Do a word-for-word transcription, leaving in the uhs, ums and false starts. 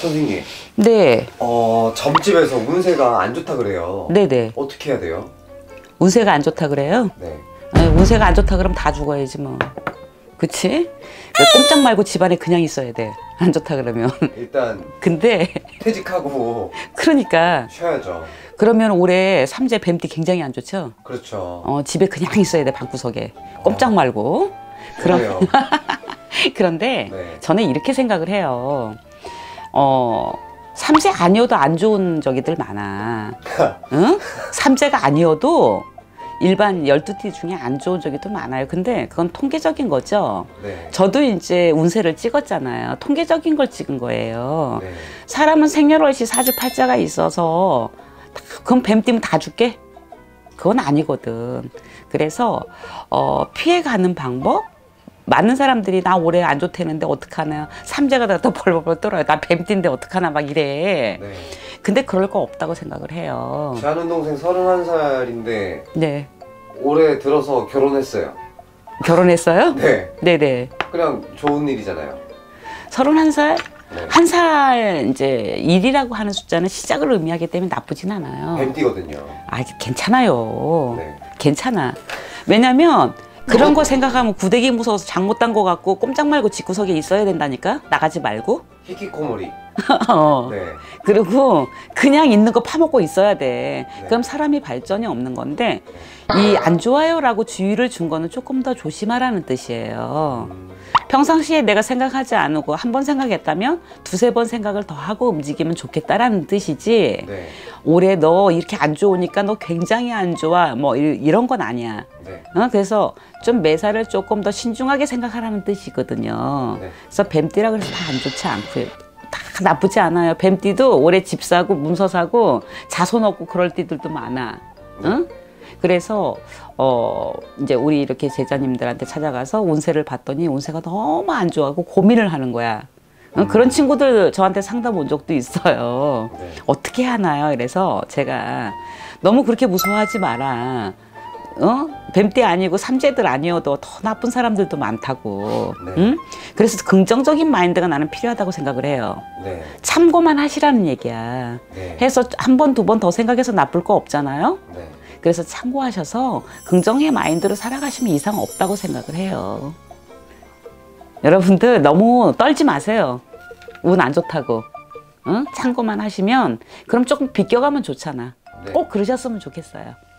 선생님. 네. 어, 점집에서 운세가 안 좋다 그래요. 네네. 어떻게 해야 돼요? 운세가 안 좋다 그래요? 네. 아니, 운세가 안 좋다 그러면 다 죽어야지 뭐. 그치? 꼼짝 말고 집안에 그냥 있어야 돼. 안 좋다 그러면. 일단 근데 퇴직하고 그러니까 쉬어야죠. 그러면 올해 삼재 뱀띠 굉장히 안 좋죠? 그렇죠. 어, 집에 그냥 있어야 돼, 방구석에. 꼼짝 말고. 그래요. 그런데 네. 저는 이렇게 생각을 해요. 어, 삼재 아니어도 안 좋은 저기들 많아. 응? 삼재가 아니어도 일반 열두 띠 중에 안 좋은 저기도 많아요. 근데 그건 통계적인 거죠. 네. 저도 이제 운세를 찍었잖아요. 통계적인 걸 찍은 거예요. 네. 사람은 생년월시 사주팔자가 있어서 그럼 뱀띠면 다 죽게? 그건 아니거든. 그래서 어, 피해가는 방법? 많은 사람들이 나 올해 안 좋다는데 어떡하나, 삼재가 다 벌벌벌 떨어요. 나 뱀띠인데 어떡하나 막 이래. 네. 근데 그럴 거 없다고 생각을 해요. 제 아는 동생 서른한 살인데 네. 올해 들어서 결혼했어요. 결혼했어요? 네. 네네. 그냥 좋은 일이잖아요. 서른한 살? 네. 한 살 이제 일이라고 하는 숫자는 시작을 의미하기 때문에 나쁘진 않아요. 뱀띠거든요. 아, 괜찮아요. 네. 괜찮아. 왜냐면 그런 거 생각하면 구데기 무서워서 장 못 단 거 같고 꼼짝 말고 집구석에 있어야 된다니까? 나가지 말고. 히키코모리. 어. 네. 그리고 그냥 있는 거 파먹고 있어야 돼. 네. 그럼 사람이 발전이 없는 건데, 이 안 좋아요 라고 주의를 준 거는 조금 더 조심하라는 뜻이에요. 음, 평상시에 내가 생각하지 않고 한 번 생각했다면 두세 번 생각을 더 하고 움직이면 좋겠다라는 뜻이지. 네. 올해 너 이렇게 안 좋으니까 너 굉장히 안 좋아, 뭐 이- 이런 건 아니야. 네. 어? 그래서 좀 매사를 조금 더 신중하게 생각하라는 뜻이거든요. 네. 그래서 뱀띠라 그래서 다 안 좋지 않고요. 다 나쁘지 않아요. 뱀띠도 올해 집 사고 문서 사고 자손 없고 그럴 띠들도 많아. 응? 그래서 어 이제 우리 이렇게 제자님들한테 찾아가서 운세를 봤더니 운세가 너무 안 좋아하고 고민을 하는 거야. 응? 그런 친구들 저한테 상담 온 적도 있어요. 네. 어떻게 하나요? 그래서 제가 너무 그렇게 무서워하지 마라. 어? 뱀띠 아니고 삼재들 아니어도 더 나쁜 사람들도 많다고. 네. 응? 그래서 긍정적인 마인드가 나는 필요하다고 생각을 해요. 네. 참고만 하시라는 얘기야. 네. 해서 한 번, 두 번 더 생각해서 나쁠 거 없잖아요. 네. 그래서 참고하셔서 긍정의 마인드로 살아가시면 이상 없다고 생각을 해요. 여러분들 너무 떨지 마세요. 운 안 좋다고. 응? 참고만 하시면 그럼 조금 비껴가면 좋잖아. 네. 꼭 그러셨으면 좋겠어요.